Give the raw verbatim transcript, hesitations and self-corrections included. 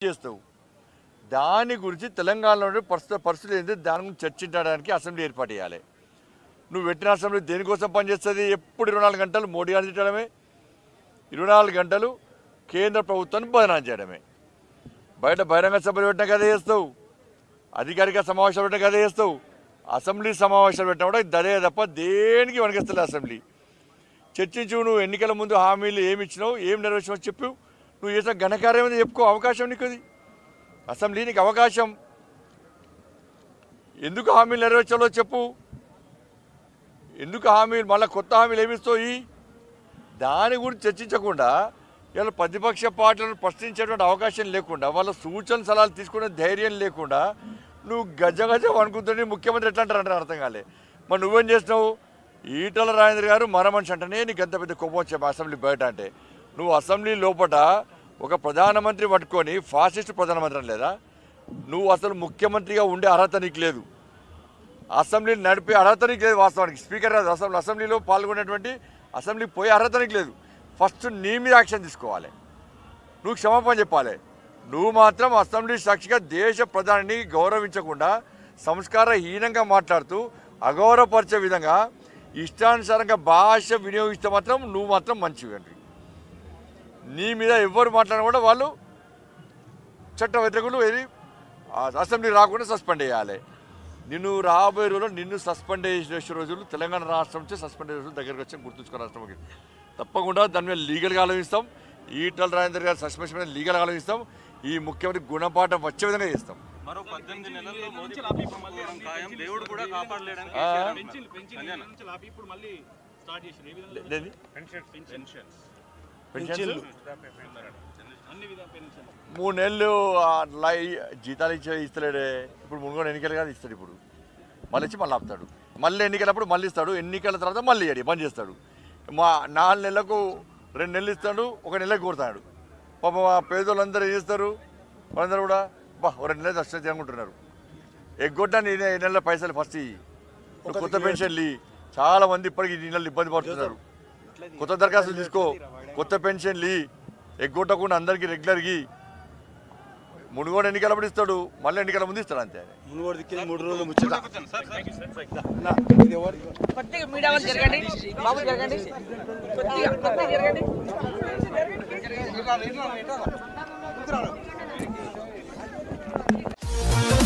చేస్తావు దాని గురించి తెలంగాణలో పరిస్థితి పరిస్థితులు ఏంటి దాని గురించి చర్చించడానికి అసెంబ్లీ ఏర్పాటు చేయాలి నువ్వు పెట్టిన అసెంబ్లీ దేనికోసం పనిచేస్తుంది ఎప్పుడు ఇరవై నాలుగు గంటలు మోడీ గారిని తిట్టడమే ఇరవై నాలుగు గంటలు కేంద్ర ప్రభుత్వాన్ని బదనాం చేయడమే బయట బహిరంగ సభలు పెట్టిన కదే చేస్తావు అధికారిక సమావేశాలు పెట్టిన కదే చేస్తావు అసెంబ్లీ సమావేశాలు పెట్టినా కూడా దరే తప్ప దేనికి వణికిస్తలే అసెంబ్లీ చర్చించు నువ్వు ఎన్నికల ముందు హామీలు ఏమి ఇచ్చినావు ఏం నెరవేర్చావు చెప్పు నువ్వు చేసిన ఘనకార్యం ఏదో చెప్పుకో అవకాశం నీకు అది అసెంబ్లీ నీకు అవకాశం ఎందుకు హామీలు నెరవేర్చాలో చెప్పు ఎందుకు హామీలు మళ్ళీ కొత్త హామీలు ఏమిస్తావు దాని గురించి చర్చించకుండా ఇలా ప్రతిపక్ష పార్టీలను ప్రశ్నించేటువంటి అవకాశం లేకుండా వాళ్ళ సూచన సలహాలు తీసుకునే ధైర్యం లేకుండా నువ్వు గజ గజ అనుకుంటుంటే ముఖ్యమంత్రి ఎట్లా అంటారంటే అర్థం కాలే మరి నువ్వేం చేసినావు ఈటల రాజేంద్ర గారు మర మనిషి అంటేనే నీకు ఎంత పెద్ద కోపం వచ్చే అసెంబ్లీ బయట అంటే నువ్వు అసెంబ్లీ లోపల ఒక ప్రధానమంత్రి పట్టుకొని ఫాసిస్ట్ ప్రధానమంత్రి అని లేదా నువ్వు అసలు ముఖ్యమంత్రిగా ఉండే అర్హత నీకు లేదు అసెంబ్లీని నడిపే అర్హత నీకు లేదు వాస్తవానికి స్పీకర్ కాదు అసెంబ్లీ అసెంబ్లీలో పాల్గొనేటువంటి అసెంబ్లీకి పోయే అర్హత నీకు లేదు ఫస్ట్ నీ మీద యాక్షన్ తీసుకోవాలి నువ్వు క్షమాపణ చెప్పాలి నువ్వు మాత్రం అసెంబ్లీ సాక్షిగా దేశ ప్రధానిని గౌరవించకుండా సంస్కారహీనంగా మాట్లాడుతూ అగౌరవపరిచే విధంగా ఇష్టానుసారంగా భాష వినియోగిస్తే మాత్రం నువ్వు మాత్రం మంచివి నీ మీద ఎవరు మాట్లాడినా కూడా వాళ్ళు చట్ట వ్యతిరేకులు ఏది అసెంబ్లీ రాకుండా సస్పెండ్ చేయాలి నిన్ను రాబోయే రోజుల్లో నిన్ను సస్పెండ్ చేసే రోజులు తెలంగాణ రాష్ట్రం నుంచి సస్పెండ్ చేసే రోజులు దగ్గరికి వచ్చి గుర్తుంచుకో రాష్ట్రంకి తప్పకుండా దాని మీద లీగల్గా ఆలోచిస్తాం ఈటల రాజేందర్ గారి సస్పెన్షన్ మీద లీగల్గా ఆలోచిస్తాం ఈ ముఖ్యమంత్రి గుణపాఠం వచ్చే విధంగా చేస్తాం మరో పద్దెనిమిది నెలల్లో మోదీ ప్రభుత్వం ఖాయం దేవుడు కూడా కాపాడలేడని మూడు నెలలు జీతాలు ఇచ్చే ఇస్తలేడే ఇప్పుడు మునుగోడు ఎన్నికలు కాదు ఇస్తాడు ఇప్పుడు మళ్ళీ ఇచ్చి మళ్ళీ ఆపుతాడు మళ్ళీ ఎన్నికలప్పుడు మళ్ళీ ఇస్తాడు ఎన్నికల తర్వాత మళ్ళీ ఇయ్యాడు బంద్ చేస్తాడు మా నాలుగు నెలలకు రెండు నెలలు ఇస్తాడు ఒక నెలకు కొడతాడు పాప మా పేదోళ్ళందరూ ఏం చేస్తారు వాళ్ళందరూ కూడా బా రెండు నెలలు దర్శనం అనుకుంటున్నారు ఎగ్గొట్టని ఈ నెల పైసలు ఫస్ట్ నువ్వు కొత్త పెన్షన్లు చాలా మంది ఇప్పటికీ ఈ నెలలు ఇబ్బంది పడుతున్నారు కొత్త దరఖాస్తులు తీసుకో కొత్త పెన్షన్లు ఎగ్గొట్టకుండా అందరికీ రెగ్యులర్గా మునుగోడు ఎన్నికలప్పుడు ఇస్తాడు మళ్ళీ ఎన్నికల ముందు ఇస్తాడు అంతే మునుగోడు దిక్కి మూడు రోజులు ముచ్చట జరగండి